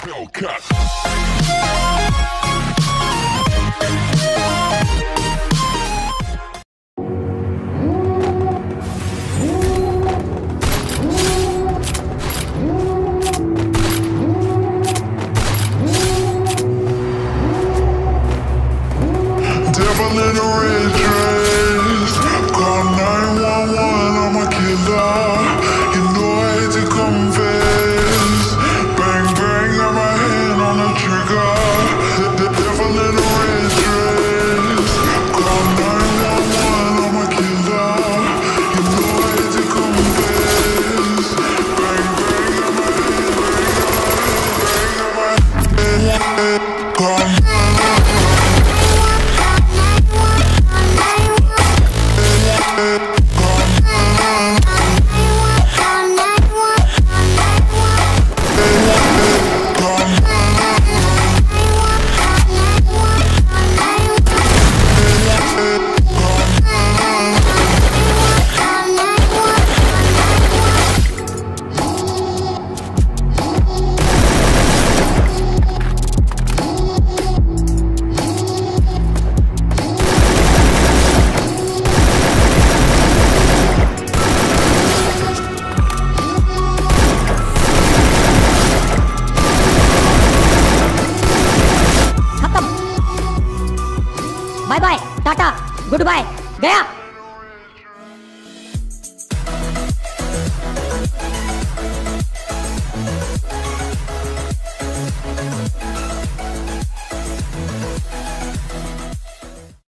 Devil in a red dress, call 911, I'm a killer. You know I hate to confess. Bang bang, got my hand on the trigger. The devil in a red dress, call 911, I'm a killer. You know I hate to confess. Bang bang, got my hand, call bye bye tata good bye गया।